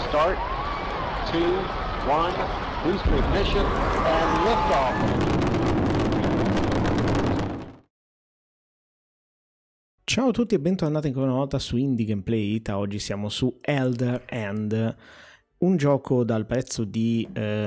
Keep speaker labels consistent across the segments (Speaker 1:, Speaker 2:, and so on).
Speaker 1: Start, 2, 1, booster ignition, and liftoff.
Speaker 2: Ciao a tutti e bentornati ancora una volta su Indie Gameplay Ita. Oggi siamo su Elder End, un gioco dal prezzo di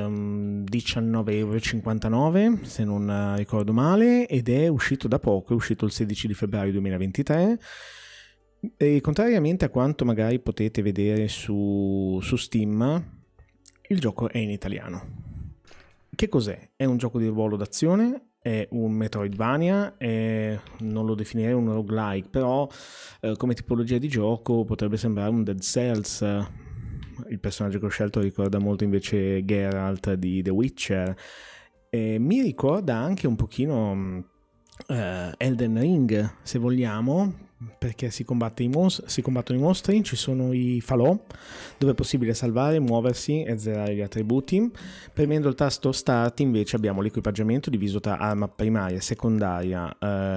Speaker 2: 19,59 € se non ricordo male, ed è uscito da poco, è uscito il 16 di febbraio 2023 e contrariamente a quanto magari potete vedere su Steam, il gioco è in italiano. Che cos'è? È un gioco di ruolo d'azione, è un Metroidvania, non lo definirei un roguelike, però come tipologia di gioco potrebbe sembrare un Dead Cells. Il personaggio che ho scelto ricorda molto invece Geralt di The Witcher. Mi ricorda anche un pochino Elden Ring, se vogliamo, perché si combattono i mostri, ci sono i falò, dove è possibile salvare, muoversi e azzerare gli attributi. Premendo il tasto Start invece abbiamo l'equipaggiamento diviso tra arma primaria e secondaria,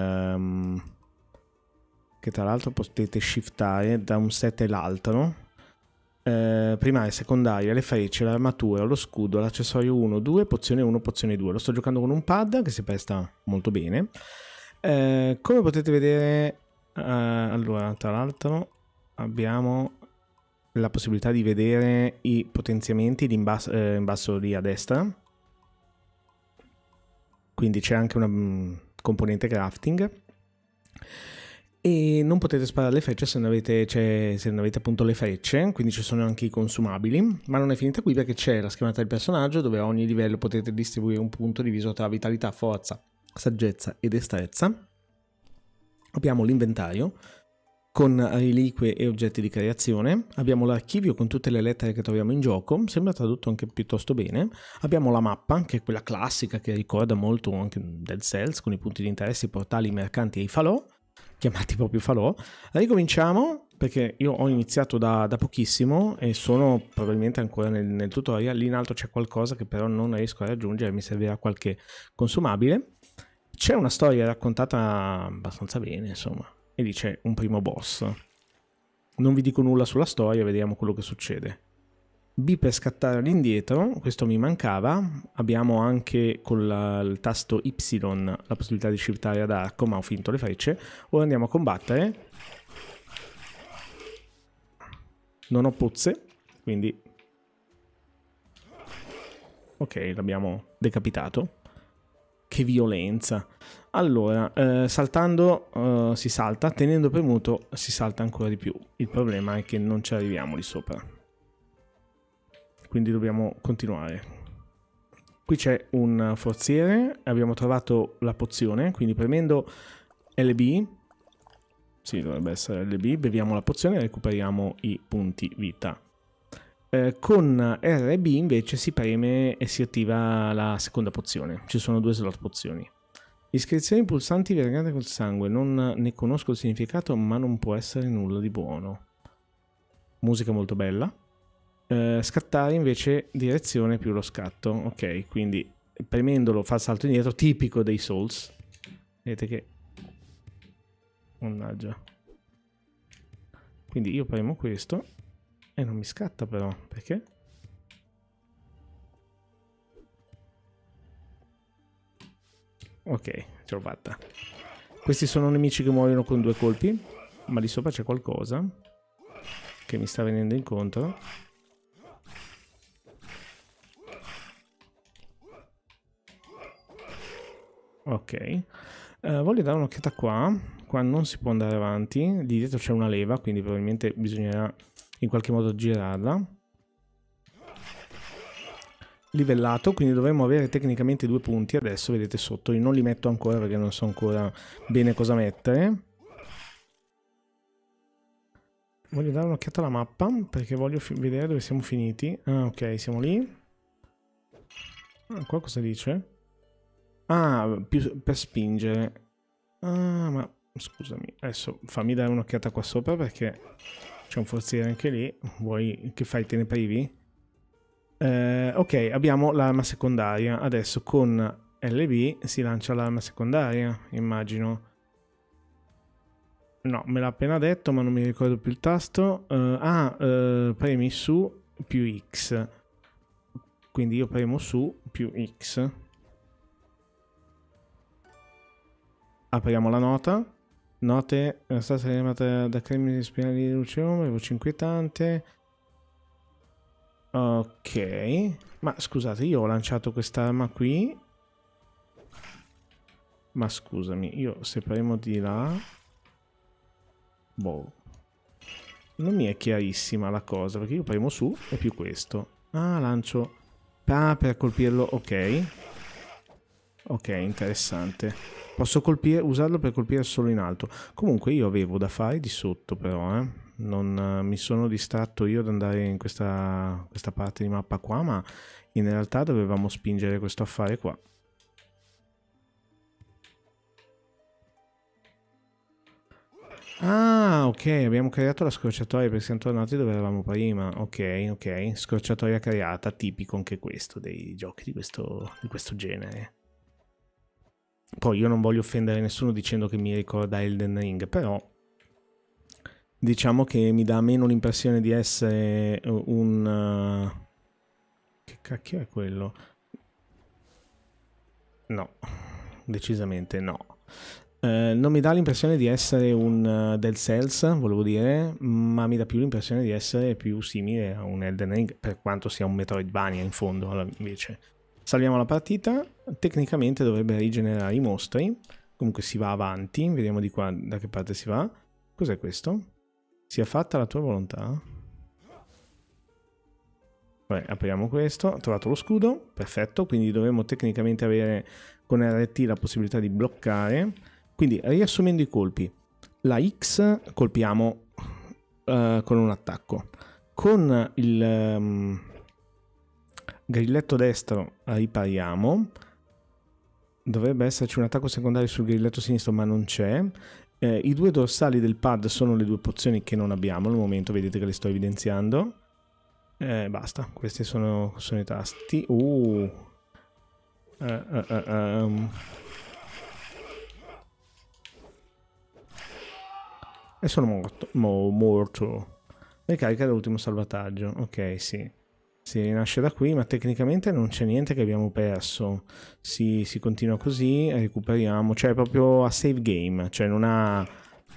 Speaker 2: che tra l'altro potete shiftare da un set all'altro. Primaria, secondaria, le frecce, l'armatura, lo scudo, l'accessorio 1, 2, pozione 1, pozione 2. Lo sto giocando con un pad che si presta molto bene. Come potete vedere, allora, tra l'altro abbiamo la possibilità di vedere i potenziamenti in basso lì a destra, quindi c'è anche una componente crafting. E non potete sparare le frecce se non avete appunto le frecce, quindi ci sono anche i consumabili. Ma non è finita qui, perché c'è la schermata del personaggio, dove a ogni livello potete distribuire un punto diviso tra vitalità, forza, saggezza e destrezza. Abbiamo l'inventario con reliquie e oggetti di creazione. Abbiamo l'archivio con tutte le lettere che troviamo in gioco, sembra tradotto anche piuttosto bene. Abbiamo la mappa, che è quella classica che ricorda molto anche Dead Cells, con i punti di interesse, i portali, i mercanti e i falò, chiamati proprio falò. Ricominciamo, perché io ho iniziato da pochissimo e sono probabilmente ancora nel tutorial. Lì in alto c'è qualcosa che però non riesco a raggiungere, mi servirà qualche consumabile. C'è una storia raccontata abbastanza bene, insomma, e lì c'è un primo boss. Non vi dico nulla sulla storia, vediamo quello che succede. B per scattare all'indietro, questo mi mancava. Abbiamo anche con il tasto Y la possibilità di shiftare ad arco, ma ho finto le frecce. Ora andiamo a combattere. Non ho pozze, quindi ok, l'abbiamo decapitato. Che violenza. Allora, saltando si salta, tenendo premuto si salta ancora di più. Il problema è che non ci arriviamo lì sopra, quindi dobbiamo continuare. Qui c'è un forziere, abbiamo trovato la pozione, quindi premendo LB, sì, dovrebbe essere LB, beviamo la pozione e recuperiamo i punti vita. Con RB invece si preme e si attiva la seconda pozione. Ci sono due slot pozioni. Iscrizioni pulsanti vergate col sangue. Non ne conosco il significato, ma non può essere nulla di buono. Musica molto bella. Scattare invece direzione più lo scatto. Ok, quindi premendolo fa il salto indietro, tipico dei Souls. Vedete che... mannaggia. Quindi io premo questo e non mi scatta però, perché? Ok, ce l'ho fatta. Questi sono nemici che muoiono con 2 colpi, ma lì sopra c'è qualcosa che mi sta venendo incontro. Ok, voglio dare un'occhiata qua. Qua non si può andare avanti, lì dietro c'è una leva, quindi probabilmente bisognerà in qualche modo girarla. Livellato, quindi dovremmo avere tecnicamente 2 punti adesso, vedete sotto. Io non li metto ancora perché non so ancora bene cosa mettere. Voglio dare un'occhiata alla mappa perché voglio vedere dove siamo finiti. Ah, ok, siamo lì. Ah, qua cosa dice? Ah, per spingere. Ah, ma scusami, adesso fammi dare un'occhiata qua sopra perché c'è un forziere anche lì. Vuoi che fai, te ne privi? Ok, abbiamo l'arma secondaria. Adesso con LB si lancia l'arma secondaria, immagino. No, me l'ha appena detto, ma non mi ricordo più il tasto. Premi su più X. Quindi io premo su più X. Apriamo la nota. Note, è stata chiamata da crimini spirali di luce ombra, voce inquietante. Ok. Ma scusate, io ho lanciato quest'arma qui. Ma scusami, io se premo di là... Boh. Non mi è chiarissima la cosa, perché io premo su e più questo. Ah, lancio... Ah, per colpirlo, ok. Ok, interessante. Posso colpire, usarlo per colpire solo in alto. Comunque io avevo da fare di sotto però, Non mi sono distratto io ad andare in questa parte di mappa qua, ma in realtà dovevamo spingere questo affare qua. Ah, ok, abbiamo creato la scorciatoia perché siamo tornati dove eravamo prima. Ok, ok, scorciatoia creata, tipico anche questo dei giochi di questo genere. Poi io non voglio offendere nessuno dicendo che mi ricorda Elden Ring, però diciamo che mi dà meno l'impressione di essere un... Che cacchio è quello? No, decisamente no. Non mi dà l'impressione di essere un Dead Cells, volevo dire, ma mi dà più l'impressione di essere più simile a un Elden Ring, per quanto sia un Metroidvania in fondo, invece. Salviamo la partita, tecnicamente dovrebbe rigenerare i mostri, comunque si va avanti, vediamo di qua da che parte si va. Cos'è questo? Sia fatta la tua volontà. Vabbè, apriamo questo, ho trovato lo scudo, perfetto, quindi dovremmo tecnicamente avere con RT la possibilità di bloccare. Quindi riassumendo i colpi, la X colpiamo con un attacco, con il grilletto destro ripariamo, dovrebbe esserci un attacco secondario sul grilletto sinistro ma non c'è. I due dorsali del pad sono le due pozioni che non abbiamo al momento, vedete che le sto evidenziando. Basta, questi sono i tasti. E sono morto. Ricarica dell'ultimo salvataggio. Ok, sì. Si rinasce da qui, ma tecnicamente non c'è niente che abbiamo perso. Si continua così, recuperiamo. Cioè, è proprio a save game. Cioè, non ha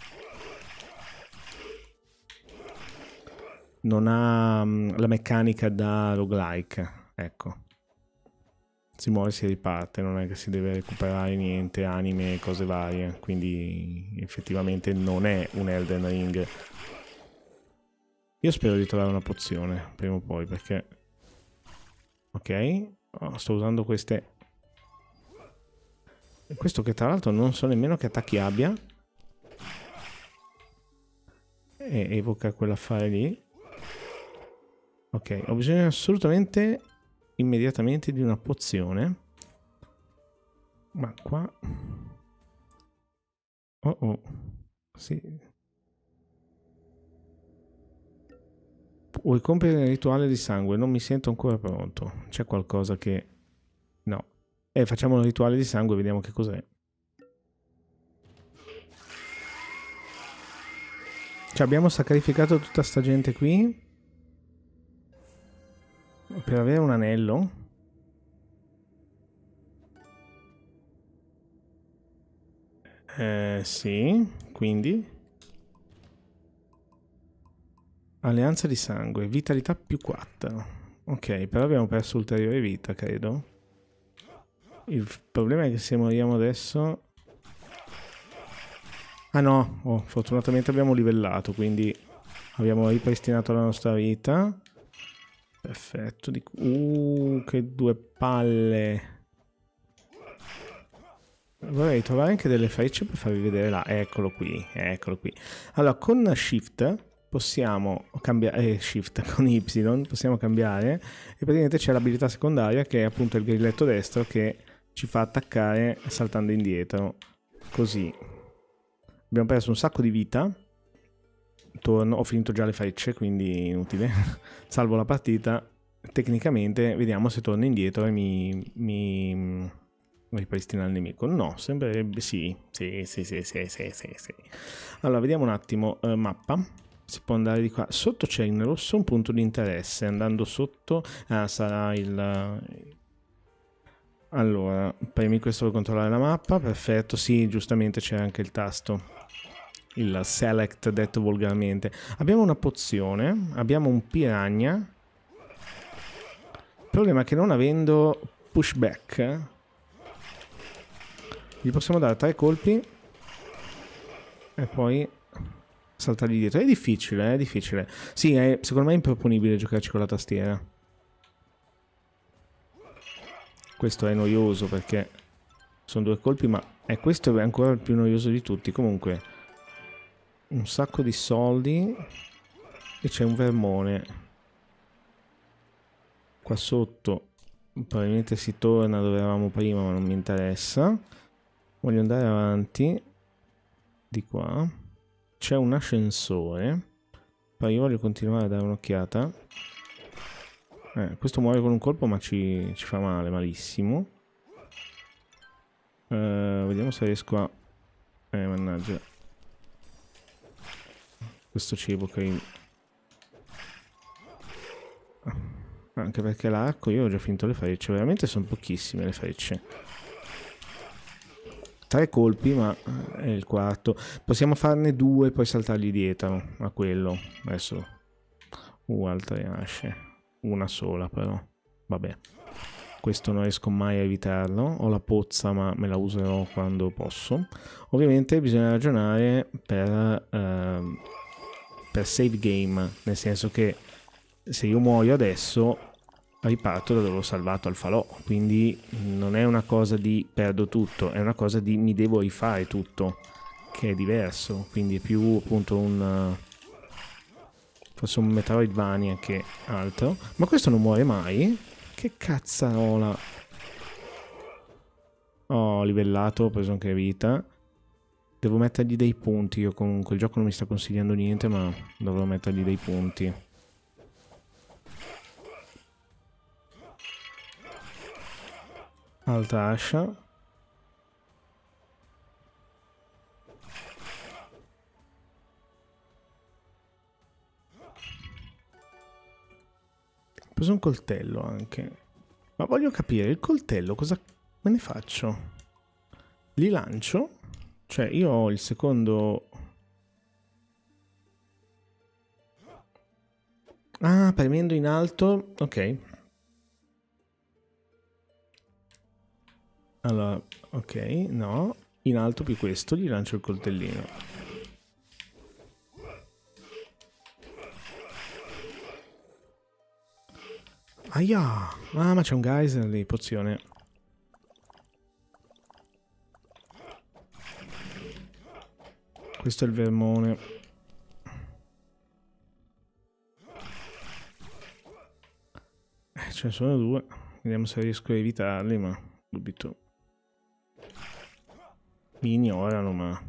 Speaker 2: la meccanica da roguelike. Ecco. Si muore, si riparte, non è che si deve recuperare niente, anime, cose varie, quindi effettivamente non è un Elden Ring. Io spero di trovare una pozione, prima o poi, perché... Ok, sto usando queste... Questo che tra l'altro non so nemmeno che attacchi abbia. E evoca quell'affare lì. Ok, ho bisogno assolutamente... immediatamente di una pozione, ma qua sì, vuoi compiere il rituale di sangue? Non mi sento ancora pronto, c'è qualcosa che no, facciamo il rituale di sangue e vediamo che cos'è. Cioè, abbiamo sacrificato tutta sta gente qui per avere un anello? Sì, quindi alleanza di sangue, vitalità più 4. Ok, però abbiamo perso ulteriore vita, credo. Il problema è che se moriamo adesso... Ah no, fortunatamente abbiamo livellato, quindi abbiamo ripristinato la nostra vita. Perfetto. Che due palle. Vorrei trovare anche delle frecce per farvi vedere là. Eccolo qui, eccolo qui. Allora, con Shift possiamo cambiare... Shift con Y possiamo cambiare. E praticamente c'è l'abilità secondaria che è appunto il grilletto destro che ci fa attaccare saltando indietro. Così. Abbiamo perso un sacco di vita. Torno, ho finito già le frecce, quindi inutile. Salvo la partita. Tecnicamente vediamo se torno indietro e mi ripristina il nemico. No, sembrerebbe sì. Sì. Allora, vediamo un attimo. Mappa. Si può andare di qua. Sotto c'è in rosso un punto di interesse. Andando sotto sarà il... Allora, premi questo per controllare la mappa. Perfetto, sì, giustamente c'è anche il tasto. Il select, detto volgarmente. Abbiamo una pozione. Abbiamo un piranha. Il problema è che non avendo pushback, gli possiamo dare 3 colpi e poi saltargli dietro. È difficile, è difficile. Sì, secondo me è improponibile giocarci con la tastiera. Questo è noioso perché sono 2 colpi, ma questo è ancora il più noioso di tutti. Comunque, un sacco di soldi e c'è un vermone. Qua sotto probabilmente si torna dove eravamo prima, ma non mi interessa. Voglio andare avanti. Di qua c'è un ascensore, poi io voglio continuare a dare un'occhiata. Questo muore con un colpo, ma ci fa male, malissimo. Vediamo se riesco a... mannaggia. Questo cibo che... Anche perché l'arco, io ho già finito le frecce, veramente sono pochissime le frecce. 3 colpi, ma è il quarto. Possiamo farne 2 e poi saltargli dietro a quello. Adesso... altre asce. Una sola però. Vabbè. Questo non riesco mai a evitarlo. Ho la pozza, ma me la userò quando posso. Ovviamente bisogna ragionare per save game. Nel senso che se io muoio adesso... riparto da dove ho salvato al falò, quindi non è una cosa di perdo tutto, è una cosa di mi devo rifare tutto, che è diverso, quindi è più appunto un forse un Metroidvania che altro. Ma questo non muore mai? Che cazzarola. Ho livellato, ho preso anche vita. Devo mettergli dei punti, io comunque il gioco non mi sta consigliando niente, ma dovrò mettergli dei punti. Altra ascia. Ho preso un coltello anche. Ma voglio capire, il coltello cosa me ne faccio? Li lancio? Cioè io ho il secondo... Ah, premendo in alto. Ok. Allora, ok, no. In alto più questo, gli lancio il coltellino. Aia! Ah, ma c'è un geyser lì, pozione. Questo è il vermone. Ce ne sono 2. Vediamo se riesco a evitarli, ma dubito. Mi ignorano, ma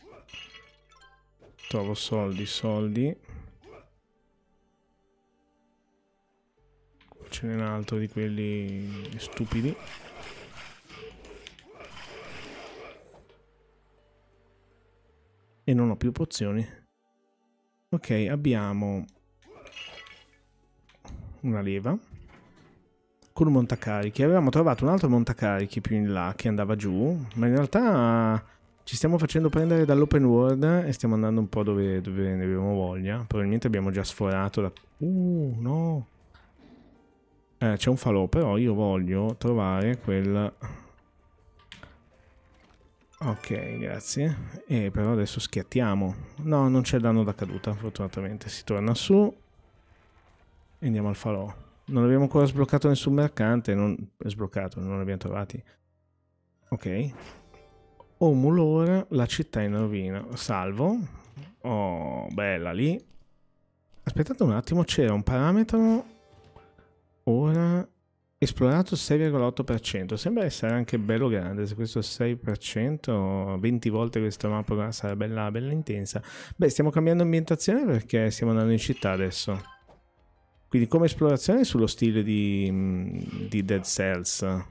Speaker 2: trovo soldi. Ce n'è un altro di quelli stupidi. E non ho più pozioni. Ok, abbiamo una leva con un montacarichi. Avevamo trovato un altro montacarichi più in là che andava giù, ma in realtà ci stiamo facendo prendere dall'open world e stiamo andando un po' dove ne abbiamo voglia. Probabilmente abbiamo già sforato da... no! C'è un falò, però io voglio trovare quel... Ok, grazie. E però adesso schiattiamo. No, non c'è danno da caduta, fortunatamente. Si torna su e andiamo al falò. Non abbiamo ancora sbloccato nessun mercante, non è sbloccato, non l'abbiamo trovati. Ok. Omulor, la città in rovina. Salvo. Oh, bella lì. Aspettate un attimo, c'era un parametro. Ora esplorato 6,8%. Sembra essere anche bello grande. Se questo è 6%, 20 volte questa mappa sarà bella, bella intensa. Beh, stiamo cambiando ambientazione perché stiamo andando in città adesso. Quindi come esplorazione sullo stile di Dead Cells. Ma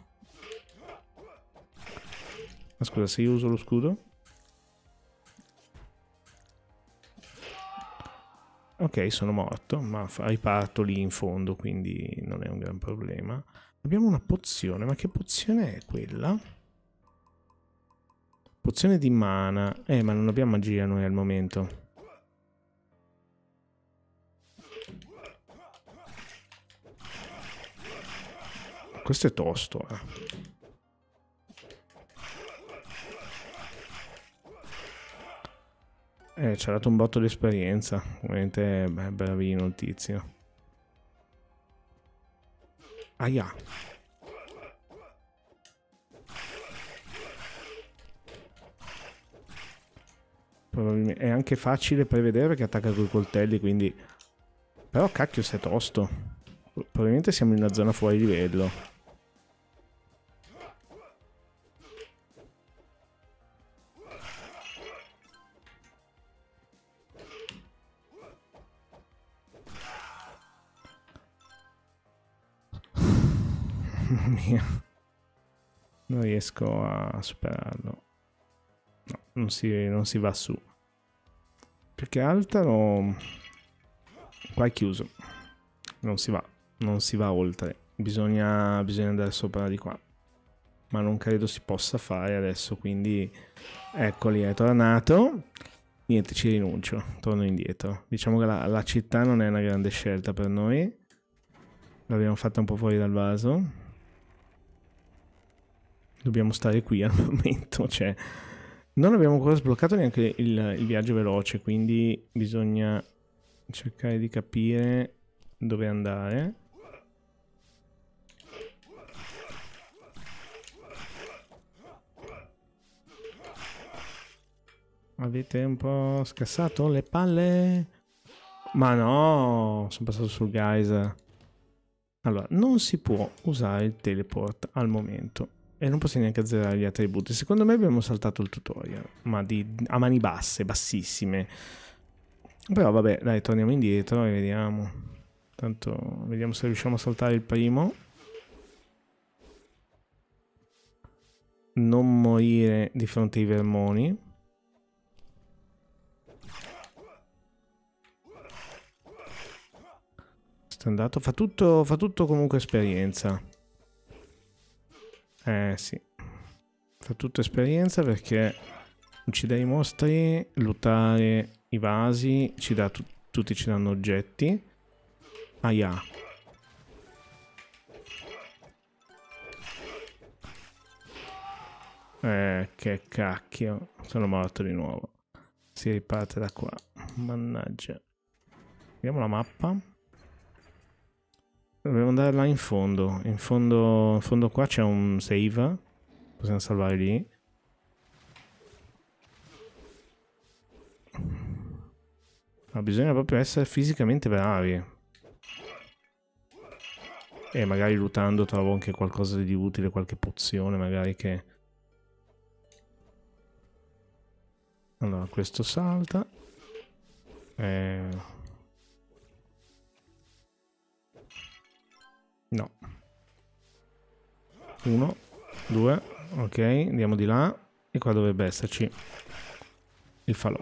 Speaker 2: scusa, se io uso lo scudo? Ok, sono morto, ma riparto lì in fondo, quindi non è un gran problema. Abbiamo una pozione, ma che pozione è quella? Pozione di mana. Ma non abbiamo magia noi al momento. Questo è tosto, ci ha dato un botto di esperienza. Ovviamente è bravino il tizio. Aia. Probabilmente è anche facile prevedere perché attacca coi coltelli, quindi... Però cacchio se è tosto. Probabilmente siamo in una zona fuori livello. Mamma mia. Non riesco a superarlo. No, non si va su. Più che altro... Qua è chiuso. Non si va oltre. Bisogna andare sopra di qua. Ma non credo si possa fare adesso, quindi... Eccoli, è tornato. Niente, ci rinuncio. Torno indietro. Diciamo che la città non è una grande scelta per noi. L'abbiamo fatta un po' fuori dal vaso. Dobbiamo stare qui al momento, cioè... Non abbiamo ancora sbloccato neanche il viaggio veloce, quindi bisogna cercare di capire dove andare. Avete un po' scassato le palle? Ma no, sono passato sul geyser. Allora, non si può usare il teleport al momento. E non possiamo neanche azzerare gli attributi. Secondo me abbiamo saltato il tutorial, ma a mani basse, bassissime. Però vabbè, dai, torniamo indietro e vediamo. Tanto vediamo se riusciamo a saltare il primo. Non morire di fronte ai vermoni. Sto andato. Fa tutto comunque esperienza. Sì. Fa tutto esperienza perché uccidere i mostri, lootare i vasi, tutti ci danno oggetti. Aia. Che cacchio. Sono morto di nuovo. Si riparte da qua. Mannaggia. Vediamo la mappa. Dobbiamo andare là in fondo. In fondo qua c'è un save. Possiamo salvare lì. Ma bisogna proprio essere fisicamente bravi. E magari lootando trovo anche qualcosa di utile, qualche pozione magari che... Allora, questo salta. No. 1, 2, ok, andiamo di là. E qua dovrebbe esserci il falò.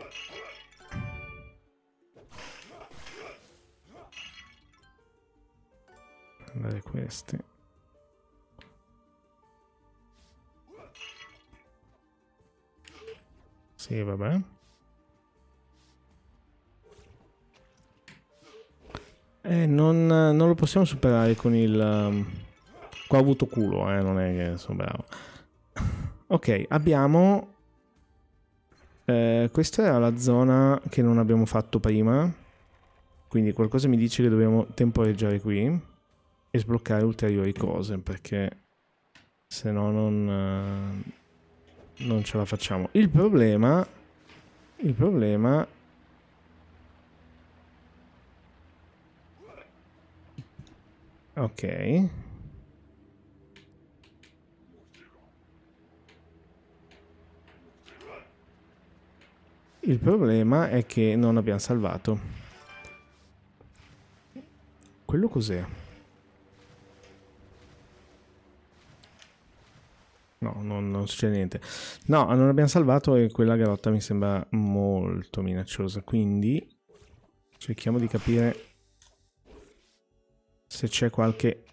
Speaker 2: Andare questi. Sì, vabbè. Non lo possiamo superare con il... Qua ho avuto culo, non è che sono bravo. Ok, abbiamo... questa era la zona che non abbiamo fatto prima. Quindi qualcosa mi dice che dobbiamo temporeggiare qui e sbloccare ulteriori cose, perché se no non ce la facciamo. Il problema ok, il problema è che non abbiamo salvato. Quello cos'è? No, non succede niente. No, non abbiamo salvato e quella grotta mi sembra molto minacciosa, quindi Cerchiamo di capire se c'è qualche...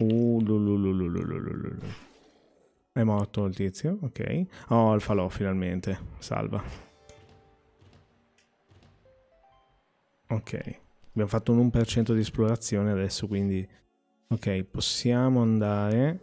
Speaker 2: È morto il tizio, ok. Oh, il falò finalmente. Salva. Ok. Abbiamo fatto un 1% di esplorazione adesso, quindi... Ok, possiamo andare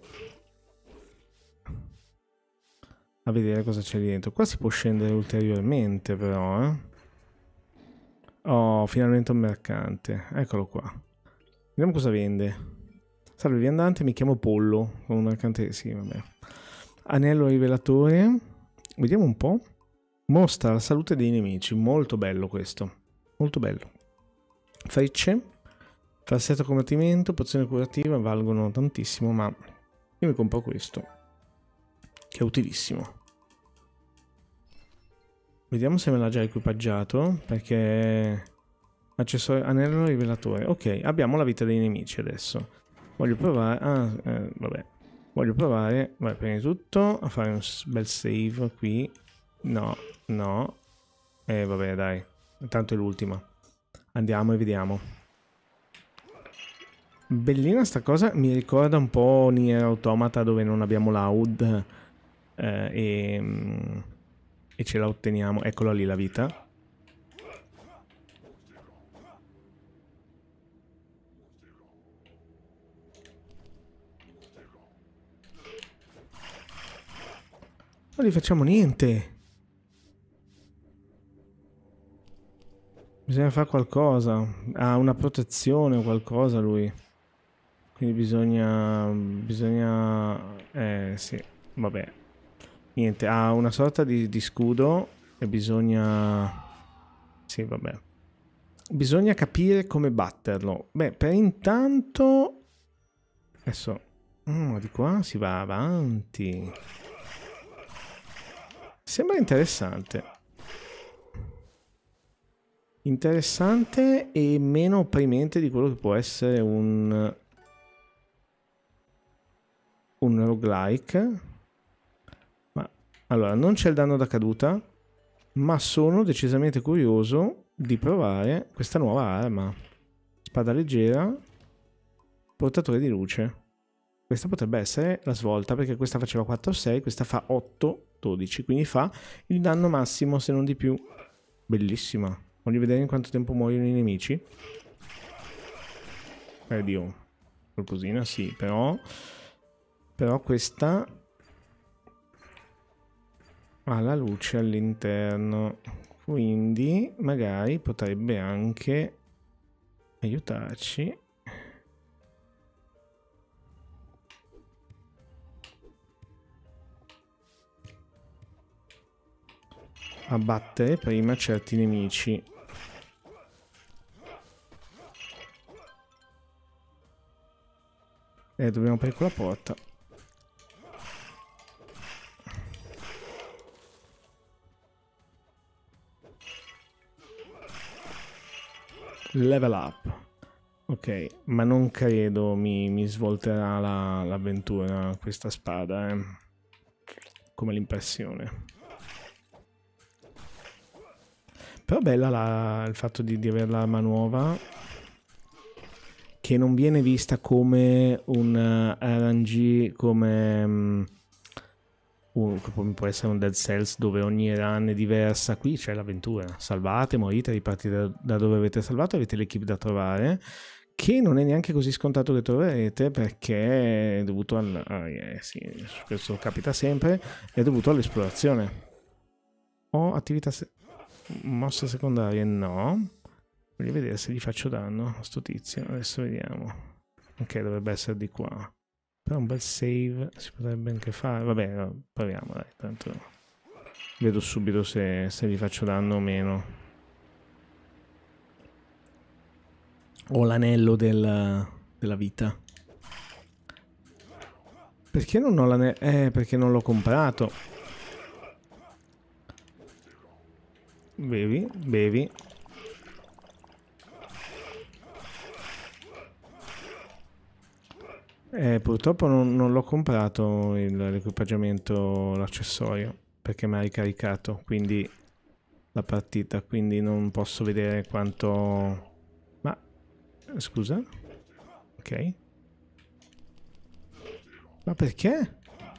Speaker 2: a vedere cosa c'è lì dentro. Qua si può scendere ulteriormente, però, eh. Oh, finalmente un mercante. Eccolo qua. Vediamo cosa vende. Salve viandante, mi chiamo Pollo. Con un mercante... Sì, vabbè. Anello rivelatore. Vediamo un po'. Mostra la salute dei nemici. Molto bello questo. Molto bello. Frecce. Falsetto combattimento. Pozione curativa. Valgono tantissimo, ma io mi compro questo, che è utilissimo. Vediamo se me l'ha già equipaggiato, perché... Accessorio, anello rivelatore. Ok, abbiamo la vita dei nemici adesso. Voglio provare... vabbè. Voglio provare, prima di tutto, a fare un bel save qui. No, no. Vabbè, dai. Intanto è l'ultima. Andiamo e vediamo. Bellina sta cosa. Mi ricorda un po' Nier Automata, dove non abbiamo l'AUD. E ce la otteniamo. Eccola lì la vita. Non gli facciamo niente. Bisogna fare qualcosa. Ha una protezione o qualcosa lui. Quindi bisogna... sì, vabbè. Niente, ha una sorta di scudo e bisogna... Sì, vabbè. Bisogna capire come batterlo. Beh, per intanto... Adesso... di qua si va avanti. Sembra interessante. Interessante e meno opprimente di quello che può essere un roguelike. Ma allora, non c'è il danno da caduta, ma sono decisamente curioso di provare questa nuova arma. Spada leggera, portatore di luce. Questa potrebbe essere la svolta, perché questa faceva 4-6, questa fa 8-12, quindi fa il danno massimo, se non di più. Bellissima. Voglio vedere in quanto tempo muoiono i nemici. Dio, qualcosina sì, però questa ha la luce all'interno, quindi magari potrebbe anche aiutarci. A battere prima certi nemici. Dobbiamo aprire quella porta. Level up. Ok, ma non credo mi svolterà l'avventura questa spada, come l'impressione. Però bella il fatto di avere l'arma nuova, che non viene vista come un RNG, come può essere un Dead Cells, dove ogni run è diversa. Qui c'è l'avventura, salvate, morite, ripartite da dove avete salvato, avete l'equipe da trovare, che non è neanche così scontato che troverete, perché è dovuto sì, questo capita sempre, è dovuto all'esplorazione. Ho attività mosse secondarie, no. Voglio vedere se gli faccio danno a sto tizio. Adesso vediamo. Ok, dovrebbe essere di qua. Però un bel save si potrebbe anche fare. Vabbè, no, proviamo, dai. Tanto vedo subito se gli faccio danno o meno. Ho l'anello della vita. Perché non ho l'anello? Perché non l'ho comprato. Bevi, bevi. Purtroppo non l'ho comprato l'equipaggiamento, l'accessorio, perché mi ha ricaricato quindi la partita, quindi non posso vedere quanto... Scusa. Ok. Ma perché?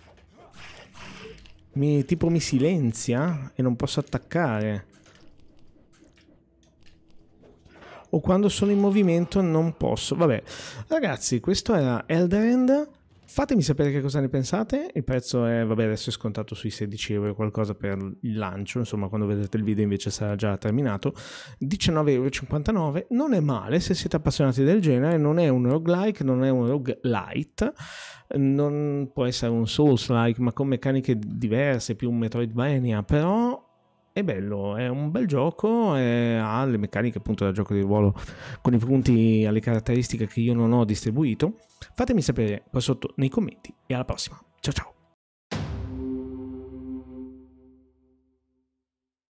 Speaker 2: Tipo mi silenzia e non posso attaccare. O quando sono in movimento non posso. Vabbè, ragazzi, questo era Elderend. Fatemi sapere che cosa ne pensate. Il prezzo è, vabbè, adesso è scontato sui 16 euro qualcosa per il lancio. Insomma, quando vedrete il video invece sarà già terminato. 19,59 euro. Non è male se siete appassionati del genere. Non è un roguelike, non è un roguelite. Non può essere un Souls-like, ma con meccaniche diverse, più un Metroidvania. Però è bello, è un bel gioco, ha le meccaniche appunto da gioco di ruolo con i punti alle caratteristiche che io non ho distribuito. Fatemi sapere qua sotto nei commenti e alla prossima. Ciao ciao!